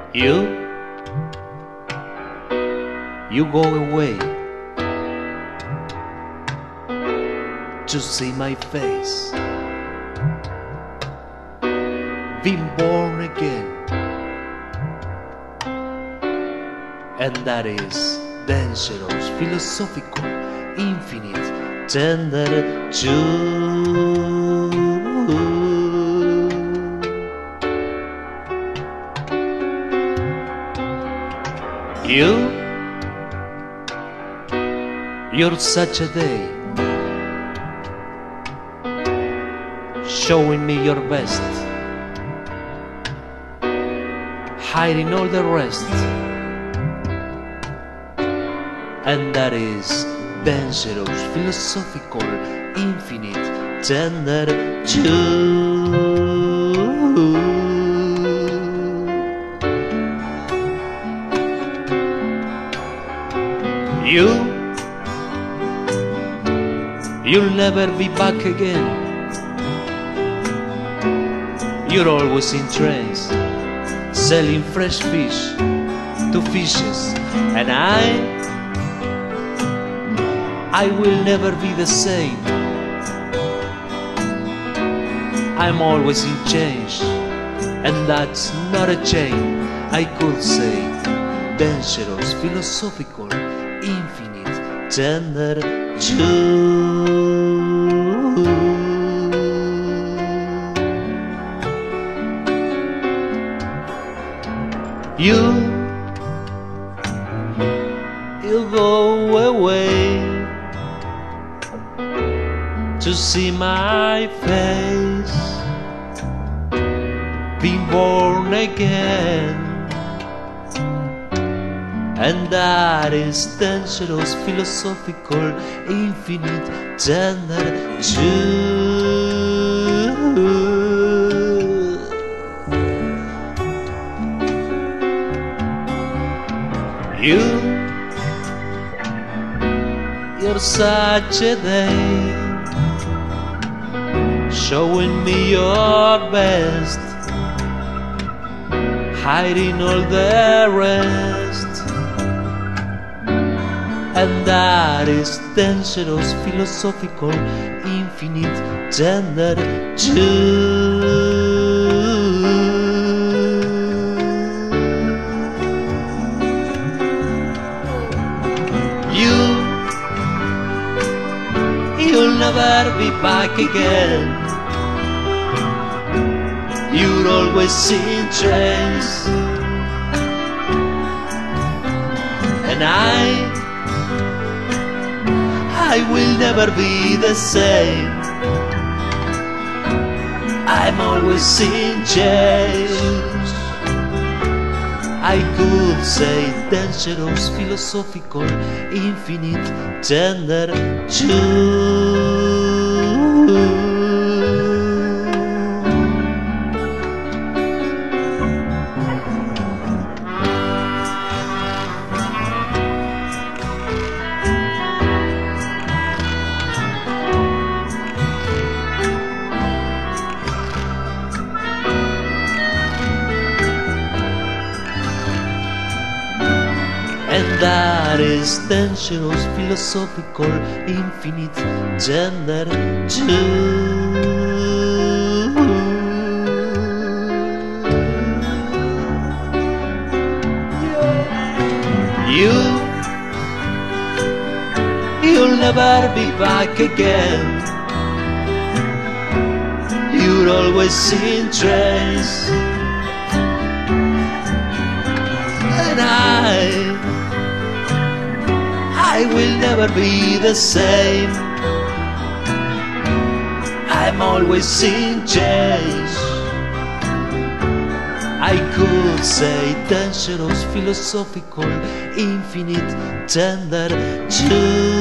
You go away to see my face, been born again, and that is dangerous, philosophical, infinite, tender too. You're such a day, showing me your best, hiding all the rest, and that is dangerous, philosophical, infinite, tender too. You'll never be back again. You're always in trains, selling fresh fish to fishes, and I will never be the same. I'm always in change, and that's not a chain. I could say dangerous, philosophical, infinite, tender too. You go away to see my face, being born again, and that is dangerous, philosophical, infinite, tender too. You're such a day, showing me your best, hiding all the rest, and that is dangerous, philosophical, infinite, tender too. You'll never be back again. You're always in trains, and I will never be the same. I'm always in change. I could say dangerous, philosophical, infinite, tender too. And that is dangerous, philosophical, infinite, tender too. You'll never be back again. You're always in trains, and I will never be the same. I'm always in change. I could say dangerous, philosophical, infinite, tender too.